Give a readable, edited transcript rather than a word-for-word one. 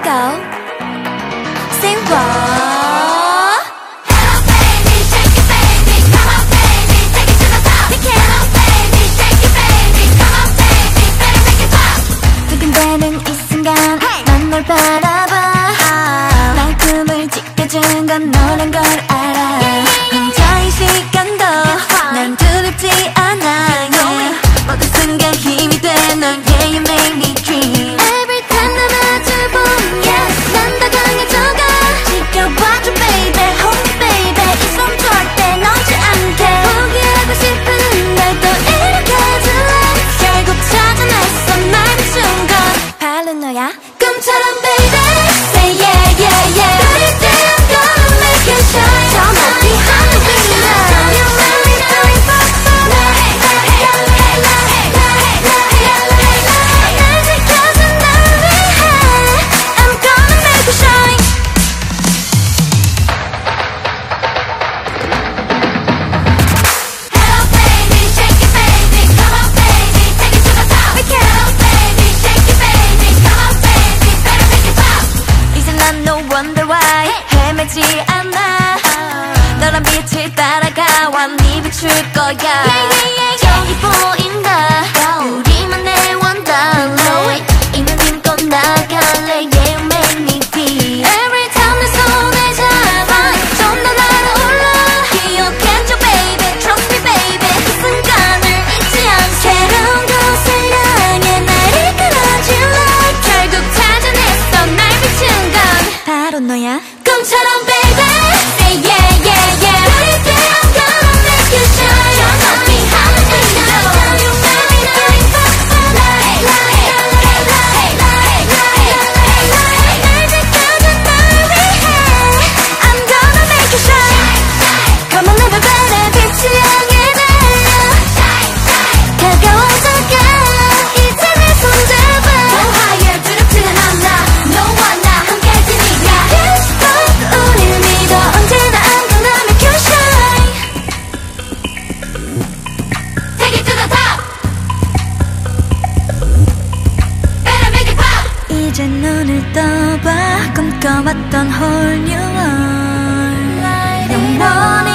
go. Say what? 널 바라봐 날 꿈을 지켜준 건 너란 걸 알아 혼자인 시간도 난 두렵지 않아 yeah. 모든 순간 힘이 돼 넌 yeah you make me dream Every time 나 마주보면 yeah, 난 더 강해져가 지켜봐줘 baby hold me baby 이 손 절대 놓지 않게 포기하고 싶은 날 또 일으켜줄래 결국 찾아냈어 날 비춘 건 바로 너야 꿈처럼 baby say yeah yeah yeah 그럴 때 I'm gonna make you shine 저 멀리 하늘 위로 You make me feeling fun 날 지켜준 날 위해 I'm gonna make you shine Hello baby shake it baby come on baby take it to the top we can Hello baby shake it baby come on baby better make it pop 이제 난 no wonder why 헤매지 않아 너란 빛을 따라가와 네 비출 거야 저기 보인다 우리만의 원더로 이 맘 힘껏 나갈래 yeah you make me feel Every time 내 손을 잡아 좀 더 날아올라 기억해줘 baby trust me baby 그 순간을 잊지 않게 새로운 곳을 향해 날 이끌어줄래 결국 찾아냈어 날 비춘 건 바로 너야 꿈처럼 baby say yeah yeah yeah 그럴 때 I'm gonna make you shine 저 높이 하늘 위로 You make me feeling fun 날 지켜준 날 위해 I'm gonna make you shine Come on never better 빛을 향해 달려 다가와서 가 이제 내 손잡아 Go higher 두렵지는 않아 너와 나 함께 할 테니까 Yes but 우릴 믿어 언제나 I'm gonna make you shine Take it to the top Better make it pop 이제 눈을 떠봐 꿈꿔왔던 whole new world 영원한